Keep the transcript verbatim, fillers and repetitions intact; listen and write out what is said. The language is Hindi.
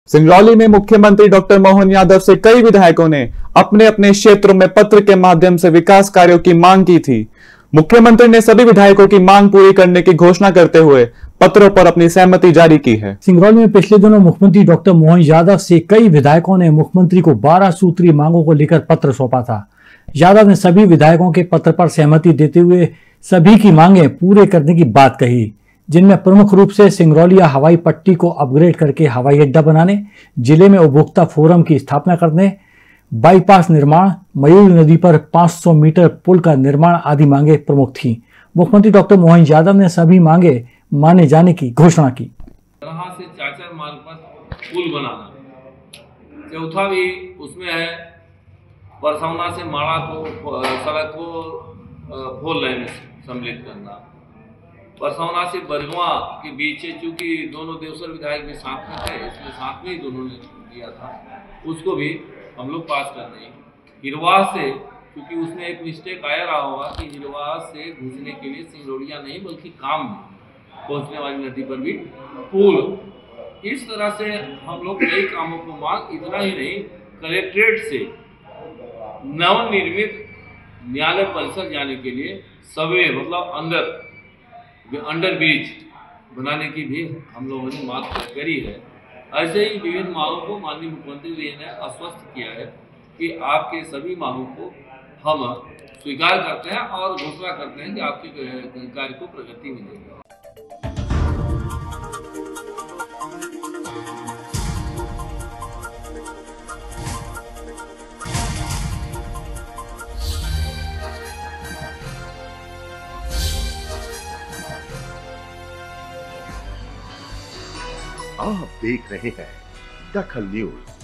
सिंगरौली में मुख्यमंत्री डॉक्टर मोहन यादव से कई विधायकों ने अपने अपने क्षेत्रों में पत्र के माध्यम से विकास कार्यों की मांग की थी। मुख्यमंत्री ने सभी विधायकों की मांग पूरी करने की घोषणा करते हुए पत्रों पर अपनी सहमति जारी की है। सिंगरौली में पिछले दिनों मुख्यमंत्री डॉक्टर मोहन यादव से कई विधायकों ने मुख्यमंत्री को बारह सूत्रीय मांगों को लेकर पत्र सौंपा था। यादव ने सभी विधायकों के पत्र पर सहमति देते हुए सभी की मांगे पूरे करने की बात कही, जिनमें प्रमुख रूप से सिंगरौलिया हवाई पट्टी को अपग्रेड करके हवाई अड्डा बनाने, जिले में उपभोक्ता फोरम की स्थापना करने, बाईपास निर्माण, मयूर नदी पर पाँच सौ मीटर पुल का निर्माण आदि मांगे प्रमुख थीं। मुख्यमंत्री डॉक्टर मोहन यादव ने सभी मांगे माने जाने की घोषणा की। तरह से चाचर मार्ग पर पुल बनाना, चौथा भी उसमें है परसौना से माड़ा को सड़क को फोर लाइन सम्मिलित करना, परसौना से बरगवा के बीच, चूंकि दोनों देवसर विधायक भी साथ में थे इसलिए साथ में ही दोनों ने दिया था, उसको भी हम लोग पास कर रहे हैं। हिरवा से, क्योंकि उसमें एक मिस्टेक आया रहा होगा कि हिरवा से घुसने के लिए सिंगरौलिया नहीं बल्कि काम में पहुंचने वाली नदी पर भी पुल, इस तरह से हम लोग कई कामों को मांग, इतना ही नहीं कलेक्ट्रेट से नवनिर्मित न्यायालय परिसर जाने के लिए सवे मतलब अंदर अंडर ब्रिज बनाने की भी हम लोगों ने मांग करी है। ऐसे ही विभिन्न मांगों को माननीय मुख्यमंत्री जी ने आश्वस्त किया है कि आपके सभी मांगों को हम स्वीकार करते हैं और घोषणा करते हैं कि आपके कार्य को प्रगति मिलेगी। आप देख रहे हैं दखल न्यूज।